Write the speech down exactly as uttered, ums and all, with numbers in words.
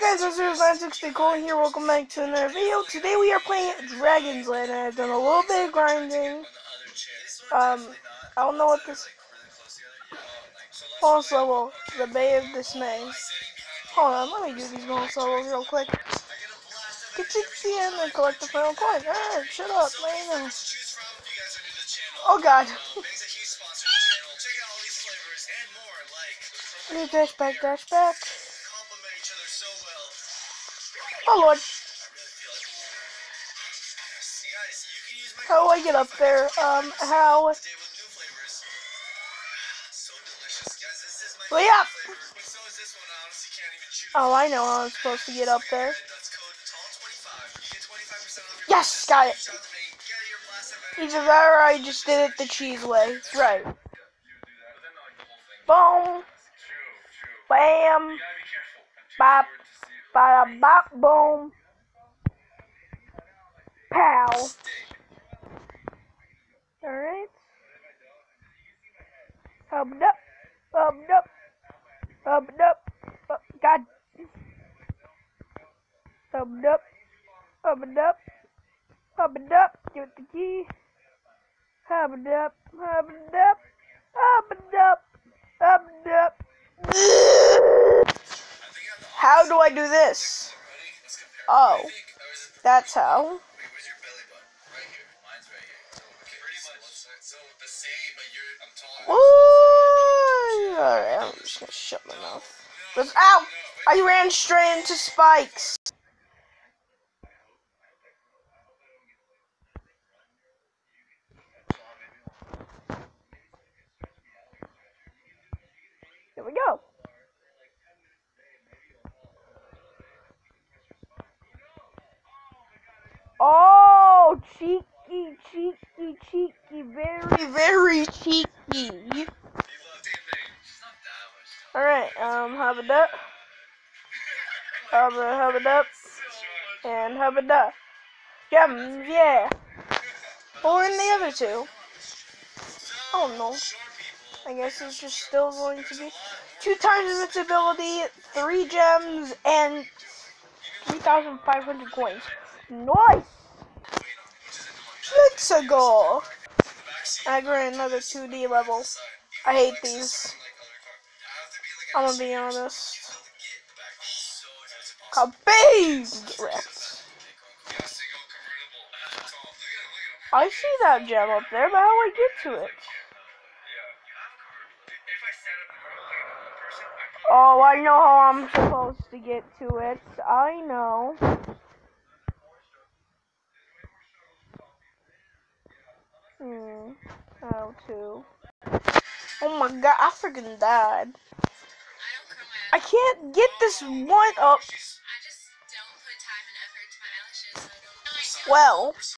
guys, this is nine sixty Colin here. Welcome back to another video. Today we are playing Dragon's Lair, and I've done a little bit of grinding. Um, I don't know what this... Bonus level, the Bay of Dismay. Hold on, let me do these bonus levels real quick. Get to the end and collect the final coin. Alright, shut up, man. Oh god. New dash back, dash back. Oh lord. How do I get up there? Um, how? Wait up! Oh, I know how I'm supposed to get up there. Yes, got it. Either that or I just did it the cheese way. Right. Boom. Bam. Bop. Bada bop boom. Pow. Alright. Hubbed up. Hubbed up. Hubbed up. Oh, God. Hubbed up. Hubbed up. Hubbed up. Give it the key. Hubbed up. Hubbed up. Hubbed up. Hubbed up. How do I do this? Oh. That's how. Ooh, alright, I'm just gonna shut my mouth. But, ow! I ran straight into spikes. Here we go. Oh, cheeky, cheeky, cheeky, very, very cheeky. Alright, um, hub it up. Hub it, hub it up. And hub it up. Gems, yeah. Or in the other two. I don't know. I guess it's just still going to be two times invincibility, three gems, and three thousand five hundred coins. Nice! Let's go! I got another two D level. I hate these. I'm gonna be honest. Kabang! Get wrecked. I see that gem up there, but how do I get to it? Oh, I know how I'm supposed to get to it. I know. Hmm. How to? Oh my god, I freaking died. I can't get this one up. Well,